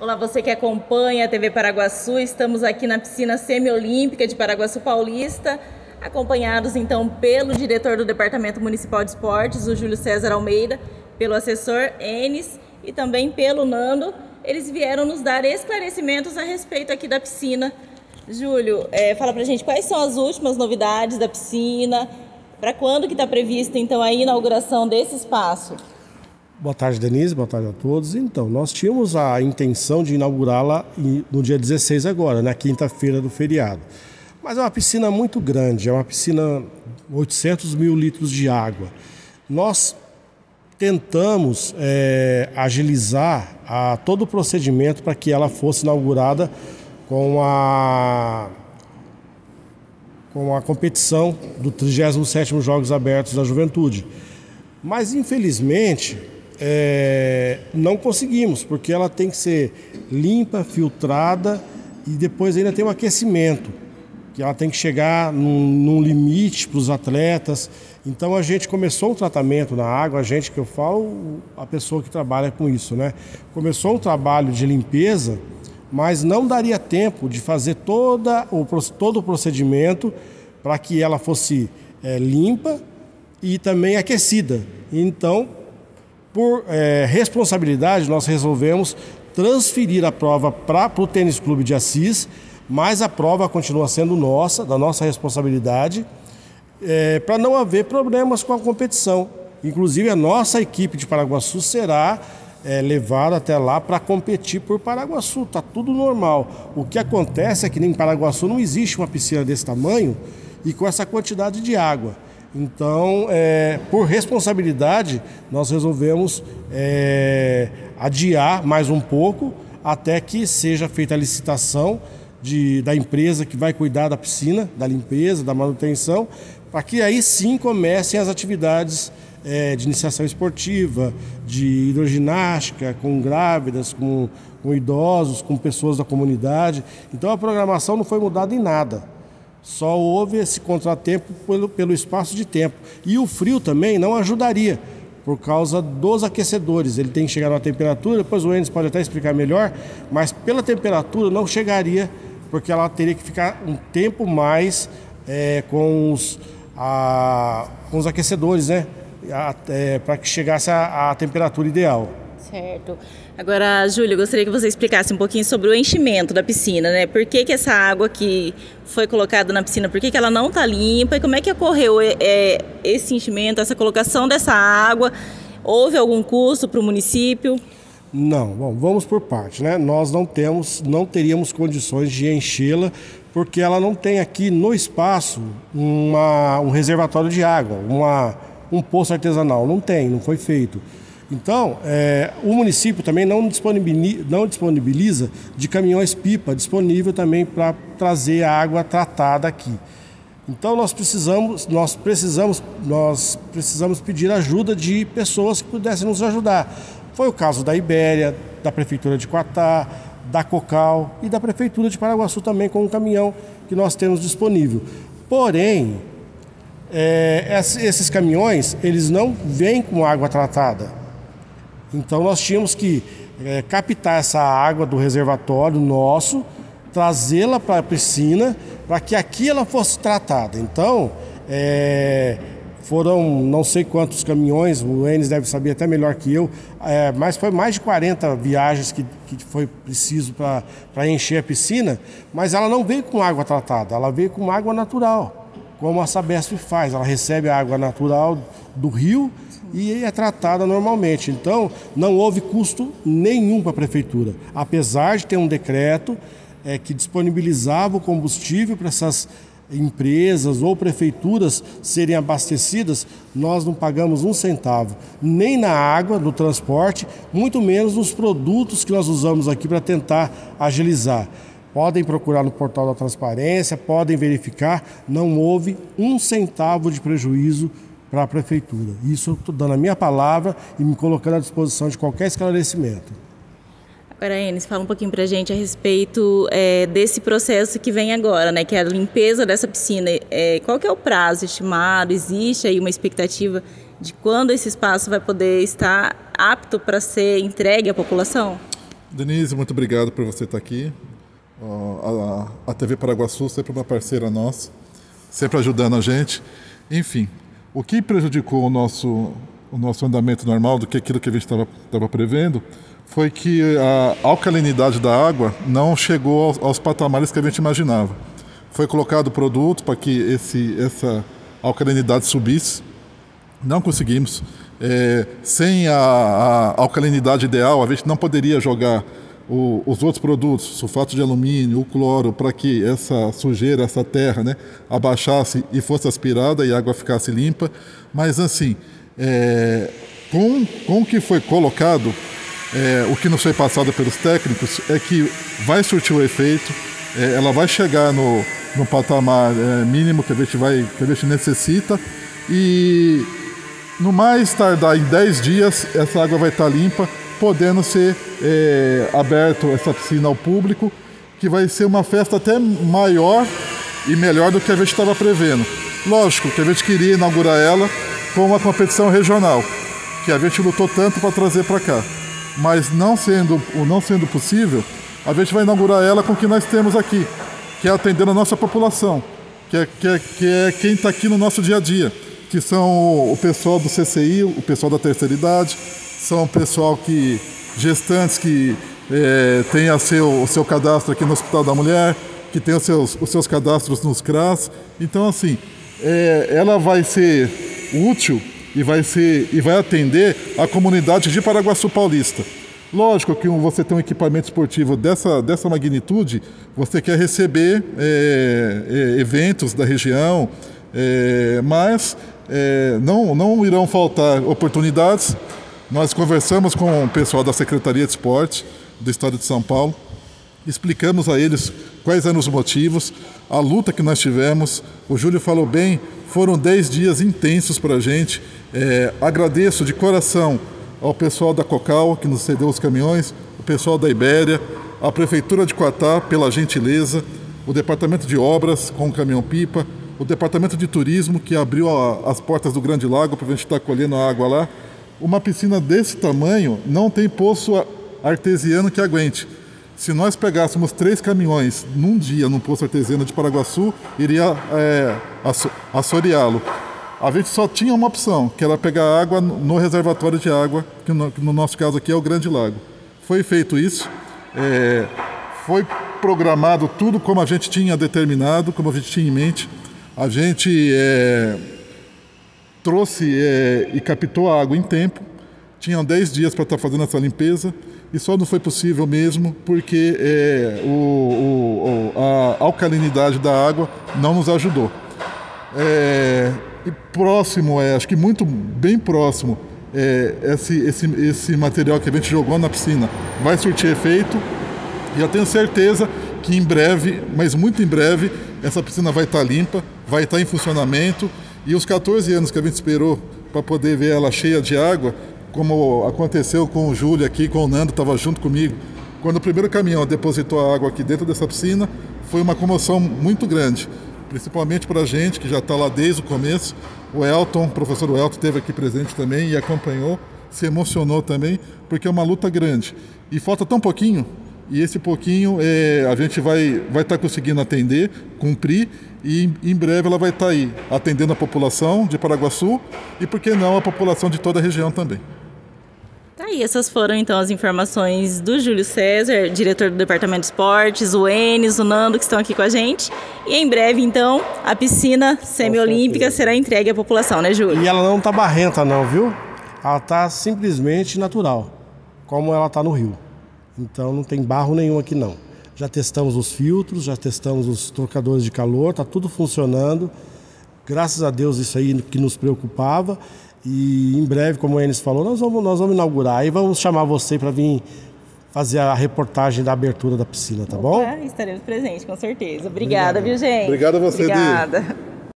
Olá, você que acompanha a TV Paraguaçu, estamos aqui na piscina semiolímpica de Paraguaçu Paulista, acompanhados então pelo diretor do Departamento Municipal de Esportes, o Júlio César Almeida, pelo assessor Enes e também pelo Nando. Eles vieram nos dar esclarecimentos a respeito aqui da piscina. Júlio, fala pra gente quais são as últimas novidades da piscina, para quando que está prevista então a inauguração desse espaço? Boa tarde, Denise. Boa tarde a todos. Então, nós tínhamos a intenção de inaugurá-la no dia 16 agora, na quinta-feira do feriado. Mas é uma piscina muito grande, é uma piscina 800 mil litros de água. Nós tentamos agilizar todo o procedimento para que ela fosse inaugurada com a competição do 37º Jogos Abertos da Juventude. Mas, infelizmente, não conseguimos, porque ela tem que ser limpa, filtrada e depois ainda tem um aquecimento, que ela tem que chegar num limite para os atletas. Então a gente começou um tratamento na água, a gente que eu falo, a pessoa que trabalha com isso, né? Começou um trabalho de limpeza, mas não daria tempo de fazer todo o procedimento para que ela fosse limpa e também aquecida. Então, por responsabilidade, nós resolvemos transferir a prova para o Tênis Clube de Assis, mas a prova continua sendo nossa, da nossa responsabilidade, para não haver problemas com a competição. Inclusive, a nossa equipe de Paraguaçu será levada até lá para competir por Paraguaçu. Está tudo normal. O que acontece é que em Paraguaçu não existe uma piscina desse tamanho e com essa quantidade de água. Então, por responsabilidade, nós resolvemos adiar mais um pouco até que seja feita a licitação da empresa que vai cuidar da piscina, da limpeza, da manutenção, para que aí sim comecem as atividades de iniciação esportiva, de hidroginástica, com grávidas, com idosos, com pessoas da comunidade. Então a programação não foi mudada em nada. Só houve esse contratempo pelo espaço de tempo. E o frio também não ajudaria, por causa dos aquecedores. Ele tem que chegar numa temperatura, depois o Enes pode até explicar melhor, mas pela temperatura não chegaria, porque ela teria que ficar um tempo mais com os aquecedores, né? Para que chegasse à temperatura ideal. Certo. Agora, Júlio, eu gostaria que você explicasse um pouquinho sobre o enchimento da piscina, né? Por que essa água que foi colocada na piscina, por que ela não está limpa e como é que ocorreu esse enchimento, essa colocação dessa água? Houve algum custo para o município? Não, bom, vamos por parte, né? Nós não teríamos condições de enchê-la, porque ela não tem aqui no espaço um reservatório de água, um poço artesanal. Não tem, não foi feito. Então, o município também não disponibiliza de caminhões-pipa disponível também para trazer a água tratada aqui. Então, nós precisamos pedir ajuda de pessoas que pudessem nos ajudar. Foi o caso da Ibéria, da Prefeitura de Quatá, da Cocal e da Prefeitura de Paraguaçu também, com um caminhão que nós temos disponível. Porém, esses caminhões, eles não vêm com água tratada. Então nós tínhamos que captar essa água do reservatório nosso, trazê-la para a piscina, para que aqui ela fosse tratada. Então, foram não sei quantos caminhões, o Enes deve saber até melhor que eu, mas foi mais de 40 viagens que foi preciso para encher a piscina, mas ela não veio com água tratada, ela veio com água natural, como a Sabesp faz. Ela recebe a água natural do rio e é tratada normalmente. Então, não houve custo nenhum para a prefeitura, apesar de ter um decreto que disponibilizava o combustível para essas empresas ou prefeituras serem abastecidas. Nós não pagamos um centavo, nem na água, no transporte, muito menos nos produtos que nós usamos aqui para tentar agilizar. Podem procurar no portal da transparência, podem verificar, não houve um centavo de prejuízo para a prefeitura. Isso eu estou dando a minha palavra e me colocando à disposição de qualquer esclarecimento. Agora, Enes, fala um pouquinho para a gente a respeito desse processo que vem agora, né? Que é a limpeza dessa piscina. Qual que é o prazo estimado? Existe aí uma expectativa de quando esse espaço vai poder estar apto para ser entregue à população? Denise, muito obrigado por você estar aqui. A TV Paraguaçu sempre uma parceira nossa, sempre ajudando a gente. Enfim, o que prejudicou o nosso andamento normal do que aquilo que a gente estava prevendo foi que a alcalinidade da água não chegou aos patamares que a gente imaginava. Foi colocado produto para que essa alcalinidade subisse. Não conseguimos. Sem a alcalinidade ideal, a gente não poderia jogar os outros produtos, sulfato de alumínio, o cloro, para que essa sujeira, essa terra, né, abaixasse e fosse aspirada e a água ficasse limpa. Mas assim, com o que foi colocado, o que nos foi passado pelos técnicos é que vai surtir o efeito, ela vai chegar no patamar mínimo que a gente necessita, e no mais tardar em 10 dias essa água vai estar limpa, podendo ser aberto essa piscina ao público, que vai ser uma festa até maior e melhor do que a gente estava prevendo. Lógico que a gente queria inaugurar ela com uma competição regional, que a gente lutou tanto para trazer para cá. Mas não sendo possível, a gente vai inaugurar ela com o que nós temos aqui, que é atendendo a nossa população, que é quem está aqui no nosso dia a dia, que são o pessoal do CCI, o pessoal da terceira idade, são o pessoal gestantes que tem o seu cadastro aqui no Hospital da Mulher, que tem os seus cadastros nos CRAS. Então, assim, ela vai ser útil e vai atender a comunidade de Paraguaçu Paulista. Lógico que você tem um equipamento esportivo dessa magnitude, você quer receber eventos da região, mas não irão faltar oportunidades. Nós conversamos com o pessoal da Secretaria de Esporte do Estado de São Paulo, explicamos a eles quais eram os motivos, a luta que nós tivemos. O Júlio falou bem, foram 10 dias intensos para a gente. Agradeço de coração ao pessoal da Cocal, que nos cedeu os caminhões, o pessoal da Ibéria, a Prefeitura de Quatá, pela gentileza, o Departamento de Obras, com o caminhão-pipa, o Departamento de Turismo, que abriu as portas do Grande Lago para a gente estar colhendo a água lá. Uma piscina desse tamanho não tem poço artesiano que aguente. Se nós pegássemos 3 caminhões num dia num poço artesiano de Paraguaçu, iria assoreá-lo. A gente só tinha uma opção, que era pegar água no reservatório de água, que no nosso caso aqui é o Grande Lago. Foi feito isso, foi programado tudo como a gente tinha determinado, como a gente tinha em mente. A gente trouxe e captou a água em tempo. Tinham 10 dias para estar fazendo essa limpeza e só não foi possível mesmo porque a alcalinidade da água não nos ajudou. E próximo, acho que bem próximo, esse material que a gente jogou na piscina vai surtir efeito, e eu tenho certeza que em breve, mas muito em breve, essa piscina vai estar limpa, vai estar em funcionamento, e os 14 anos que a gente esperou para poder ver ela cheia de água, como aconteceu com o Júlio aqui, com o Nando, estava junto comigo, quando o primeiro caminhão depositou a água aqui dentro dessa piscina, foi uma comoção muito grande, principalmente para a gente, que já está lá desde o começo. O professor Elton esteve aqui presente também e acompanhou, se emocionou também, porque é uma luta grande. E falta tão pouquinho, e esse pouquinho a gente vai estar conseguindo atender, cumprir, e em breve ela vai estar aí, atendendo a população de Paraguaçu e, por que não, a população de toda a região também. E essas foram então as informações do Júlio César, diretor do Departamento de Esportes, o Enes, o Nando, que estão aqui com a gente. E em breve, então, a piscina semiolímpica será entregue à população, né, Júlio? E ela não está barrenta não, viu? Ela está simplesmente natural, como ela está no rio. Então não tem barro nenhum aqui não. Já testamos os filtros, já testamos os trocadores de calor, está tudo funcionando. Graças a Deus, isso aí que nos preocupava. E em breve, como o Enes falou, nós vamos inaugurar. E vamos chamar você para vir fazer a reportagem da abertura da piscina, tá bom? Estaremos presentes, com certeza. Obrigada, viu, gente? Obrigado a você, Obrigada.